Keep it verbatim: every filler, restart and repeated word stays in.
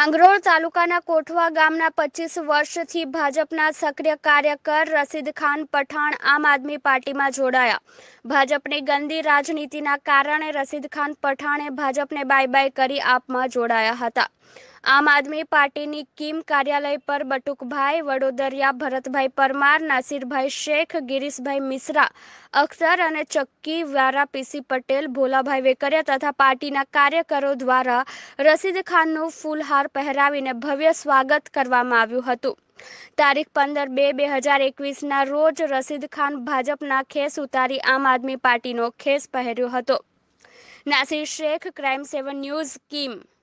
માંગરોળ તાલુકાના કોઠવા ગામના પચીસ વર્ષથી ભાજપના સક્રિય કાર્યકર રશીદ ખાન પઠાણ આમ આદમી પાર્ટીમાં જોડાયા. ભાજપની ગંદી રાજનીતિના કારણે રશીદ ખાન પઠાણે ભાજપને બાય બાય કરી આપમાં જોડાયા હતા. આમ આદમી પાર્ટીની કીમ કાર્યાલય પર બટુકભાઈ વડોદરિયા, ભરતભાઈ પરમાર, નાસિરભાઈ શેખ, ગિરીશભાઈ મિશ્રા, અખ્તર અને ચક્કી વારા, પીસી પટેલ, ભોલાભાઈ વેકરિયા તથા પાર્ટીના કાર્યકરો દ્વારા રશીદ ખાનનું ફૂલહાર પહેરાવીને ભવ્ય સ્વાગત કરવામાં આવ્યું હતું. તારીખ પંદર બે બે હજાર એકવીસના રોજ રશીદ ખાન ભાજપના ખેસ ઉતારી આમ આદમી પાર્ટીનો ખેસ પહેર્યો હતો. Nasir Sheikh, crime seven news, Kim.